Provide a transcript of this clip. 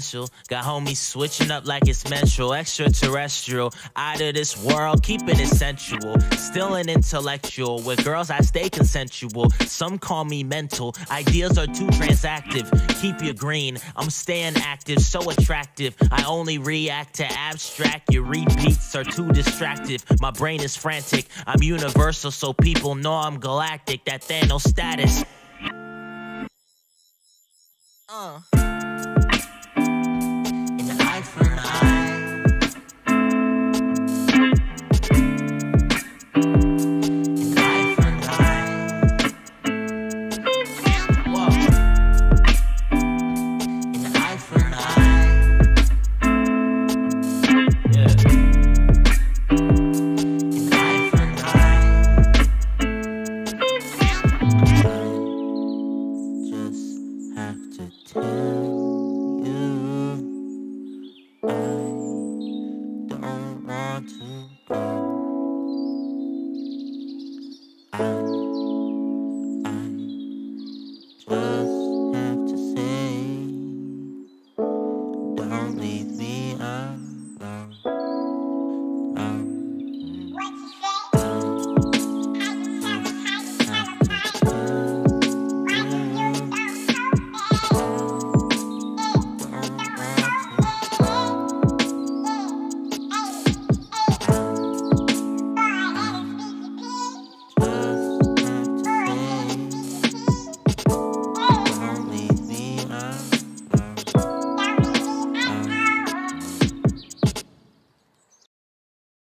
special. Got homies switching up like it's menstrual. Extraterrestrial, out of this world, keeping it sensual. Still an intellectual. With girls I stay consensual. Some call me mental. Ideas are too transactive. Keep you green. I'm staying active, so attractive. I only react to abstract. Your repeats are too distractive. My brain is frantic. I'm universal, so people know I'm galactic. That Thanos status.